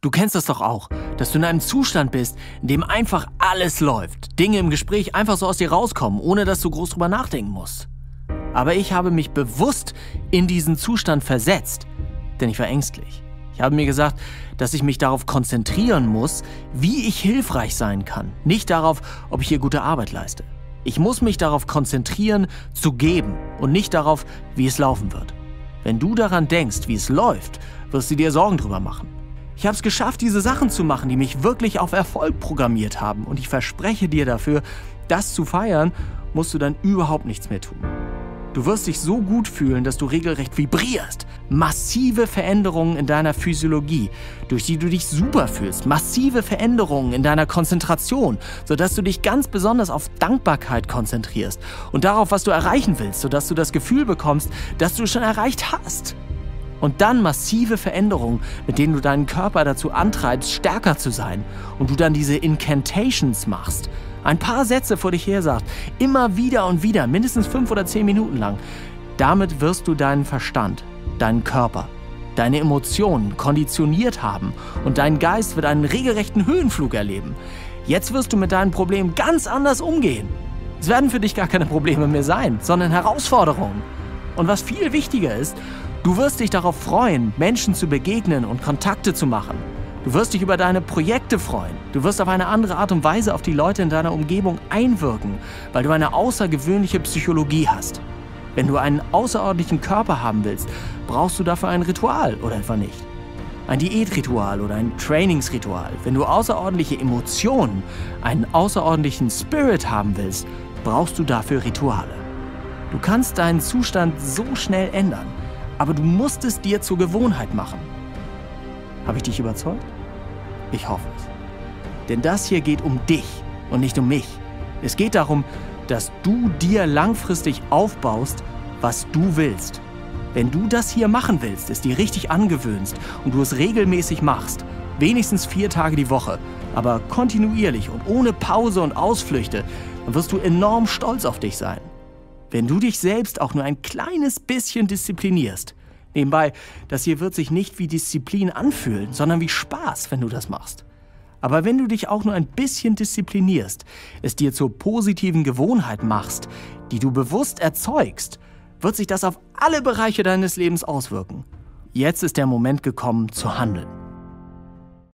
Du kennst das doch auch, dass du in einem Zustand bist, in dem einfach alles läuft. Dinge im Gespräch einfach so aus dir rauskommen, ohne dass du groß drüber nachdenken musst. Aber ich habe mich bewusst in diesen Zustand versetzt, denn ich war ängstlich. Ich habe mir gesagt, dass ich mich darauf konzentrieren muss, wie ich hilfreich sein kann, nicht darauf, ob ich hier gute Arbeit leiste. Ich muss mich darauf konzentrieren, zu geben und nicht darauf, wie es laufen wird. Wenn du daran denkst, wie es läuft, wirst du dir Sorgen drüber machen. Ich habe es geschafft, diese Sachen zu machen, die mich wirklich auf Erfolg programmiert haben. Und ich verspreche dir dafür, das zu feiern, musst du dann überhaupt nichts mehr tun. Du wirst dich so gut fühlen, dass du regelrecht vibrierst. Massive Veränderungen in deiner Physiologie, durch die du dich super fühlst. Massive Veränderungen in deiner Konzentration, sodass du dich ganz besonders auf Dankbarkeit konzentrierst und darauf, was du erreichen willst, sodass du das Gefühl bekommst, dass du es schon erreicht hast. Und dann massive Veränderungen, mit denen du deinen Körper dazu antreibst, stärker zu sein und du dann diese Incantations machst. Ein paar Sätze vor dich her sagst, immer wieder und wieder, mindestens 5 oder 10 Minuten lang. Damit wirst du deinen Verstand, deinen Körper, deine Emotionen konditioniert haben und dein Geist wird einen regelrechten Höhenflug erleben. Jetzt wirst du mit deinen Problemen ganz anders umgehen. Es werden für dich gar keine Probleme mehr sein, sondern Herausforderungen. Und was viel wichtiger ist, du wirst dich darauf freuen, Menschen zu begegnen und Kontakte zu machen. Du wirst dich über deine Projekte freuen. Du wirst auf eine andere Art und Weise auf die Leute in deiner Umgebung einwirken, weil du eine außergewöhnliche Psychologie hast. Wenn du einen außerordentlichen Körper haben willst, brauchst du dafür ein Ritual oder etwa nicht. Ein Diätritual oder ein Trainingsritual. Wenn du außerordentliche Emotionen, einen außerordentlichen Spirit haben willst, brauchst du dafür Rituale. Du kannst deinen Zustand so schnell ändern, aber du musst es dir zur Gewohnheit machen. Habe ich dich überzeugt? Ich hoffe es. Denn das hier geht um dich und nicht um mich. Es geht darum, dass du dir langfristig aufbaust, was du willst. Wenn du das hier machen willst, es dir richtig angewöhnst und du es regelmäßig machst, wenigstens 4 Tage die Woche, aber kontinuierlich und ohne Pause und Ausflüchte, dann wirst du enorm stolz auf dich sein. Wenn du dich selbst auch nur ein kleines bisschen disziplinierst, nebenbei, das hier wird sich nicht wie Disziplin anfühlen, sondern wie Spaß, wenn du das machst. Aber wenn du dich auch nur ein bisschen disziplinierst, es dir zur positiven Gewohnheit machst, die du bewusst erzeugst, wird sich das auf alle Bereiche deines Lebens auswirken. Jetzt ist der Moment gekommen, zu handeln.